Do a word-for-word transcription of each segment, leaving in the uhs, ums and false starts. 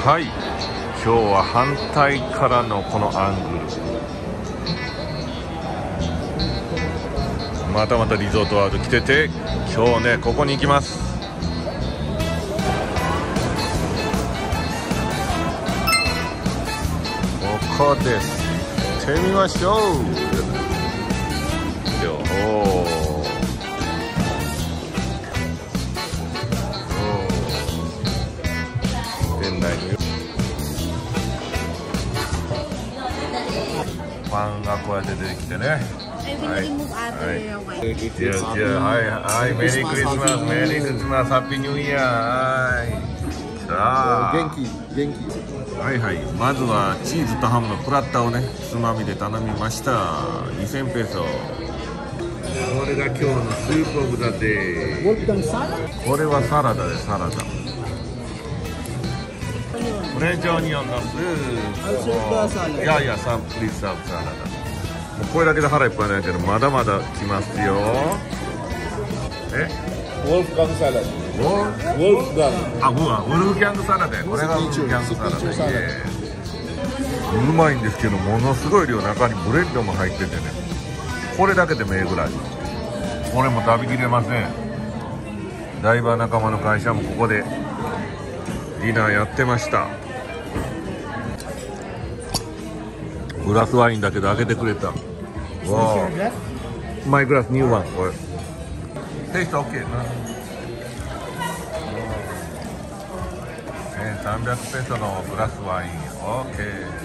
はい、今日は反対からのこのアングル。またまたリゾートワールド来てて、今日ねここに行きます。ここです。行ってみましょう。よお店内にパンがこうやって出てきてね。はい、はい、じゃあじゃあはいはい、メリークリスマス、メリークリスマス、ハッピーニューイヤー。はい、さあ元気元気。 はいはい、まずはチーズとハムのプラッターをねつまみで頼みました。にせんペソ。これが今日のスープオブザデー。これはサラダでサラダ。フレンチオニオンのスープ。いやいや、サンプリーサーブサラダ。もうこれだけで腹いっぱいなんやけど、まだまだ来ますよ。え？ ウォルフガンサラダ。 ウォルフガン。あ、ウォルフギャングサラダ。これがウォルフギャングサラダ。うまいんですけど、ものすごい量、中にブレッドも入っててね。これだけでもええぐらい。これも食べきれません。ダイバー仲間の会社もここでディナーやってました。グラスワインだけど開けてくれた。わあ、マイグラスニューワン。これテイスト OK な。せんさんびゃくペソのグラスワイン OK。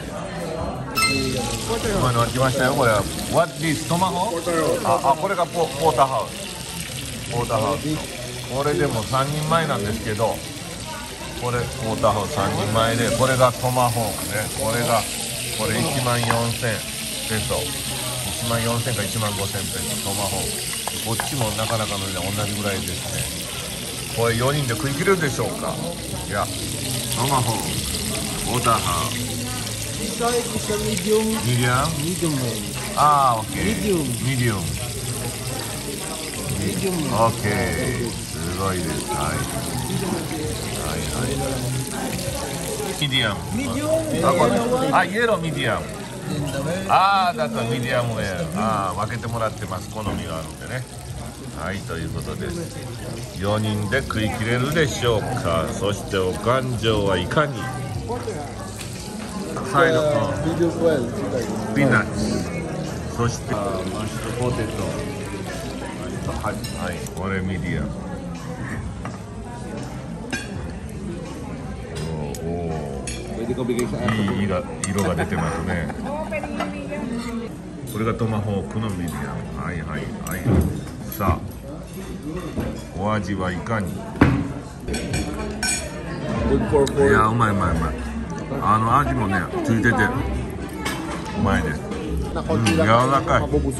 今のは来ましたよ。これは What this トマホ？ああ、これがポポーターハウス。ポーターハウスのこれでもさんにんまえなんですけど、これポーターハウスさんにんまえで、これがトマホークね。これがこれいちまんよんせんペソ、いちまんよんせんかいちまんごせんペソトマホーク。こっちもなかなかのね同じぐらいですね。これよにんで食い切れるでしょうか。いや、トマホーク、ポーターハウス。 Isa isa medium. Medium? Medium well. Ah, okay. Medium. Medium. Medium. Okay. すごいです。はい。はいはい。Medium. Medium. あ、これ。あ、イエローミディアム。ああ、だからミディアムウェア。ああ、分けてもらってます。好みがあるんでね。はい、ということです。よにんで食い切れるでしょうか。そしてお勘定はいかに。サイドのピーナッツ、そしてマッシュポテト、はい、はい、これミディアム。おお、いい色色が出てますね。これがトマホークのミディアム。はいはいはい。さあ、お味はいかに。いや、うまいうまいうまい。あの味もねついててうまいです。うん、柔らかい。うん、ジューシ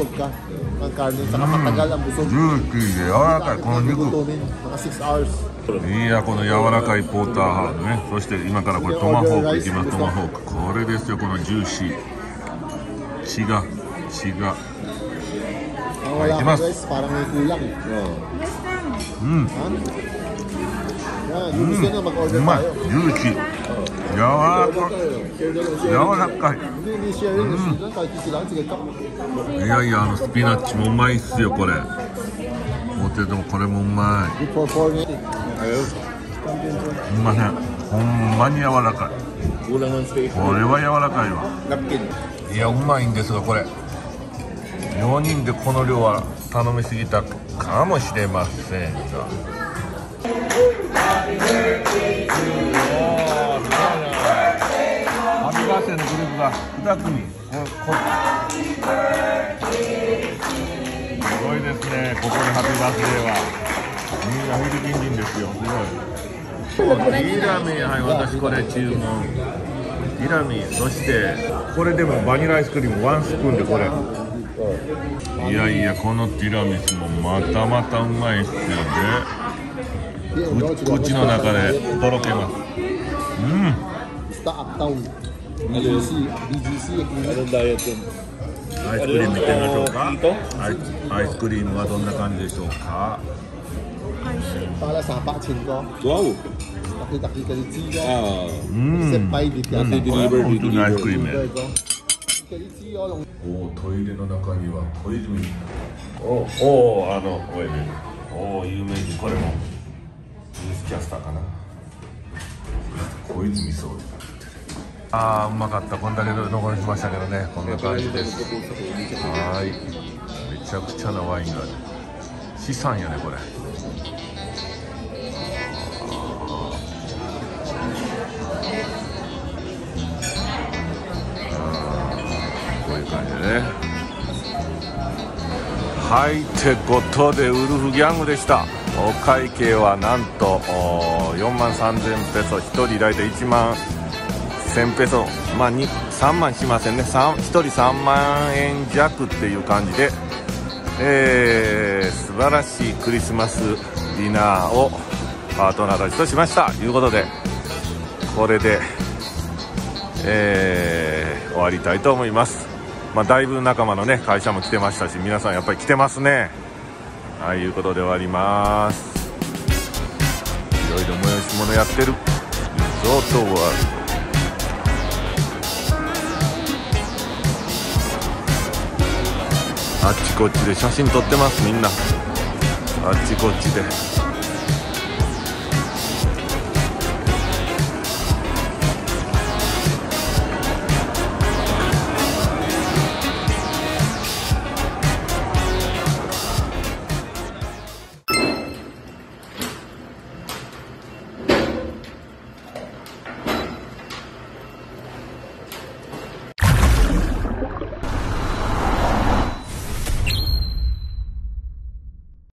ーで柔らかいこの肉。いや、この柔らかいポーターハードね。そして今からこれトマホークいきます。トマホーク、これですよ。このジューシー血が血が、はい、いきます。うん、うん、うまい。ジューシー、柔らかい、柔らかい。うん、いやいや、あのスピナッチもうまいっすよ。これポテトもこれもうまい。うません、ほんまに柔らかい。これは柔らかいわ。いや、うまいんですが、これよにんでこの量は頼みすぎたかもしれませんが。ハッピーバースデーのグループがにくみ。すごいですね。ここでハッピーバースデーはみんなフィリピン人ですよ。すごい。ティラミ、はい、私これ注文。ティラミ、そしてこれでもバニラアイスクリームワンスプーンでこれ。いやいや、このティラミスもまたまたうまいっすよね。口の中でとろけます。うん。アイスクリームいってみましょうか。アイス、アイスクリームはどんな感じでしょうか。 Para sa pa chin ko. Wow. Nakita kita di Tia. Ah, うん Set by di Tia. これ本当にアイスクリームや Kita di Tia long. おおトイレの中には小泉おおあのおいでおお有名人これもニュースキャスターかな小泉総理ああうまかったこんだけ残りしましたけどねこんな感じですはーいめちゃくちゃなワインがある資産やねこれこういう感じでねはいってことでウルフギャングでしたお会計はなんとよんまんさんぜんペソひとり大体いちまんせんペソまあさんまんしませんねひとりさんまんえん弱っていう感じで、えー、素晴らしいクリスマスディナーをパートナーたちとしましたということでこれで、えー、終わりたいと思います。まあ、だいぶ仲間のね会社も来てましたし皆さんやっぱり来てますねああいうことで終わります。いろいろ催し物やってるリゾートワールドあっちこっちで写真撮ってますみんなあっちこっちで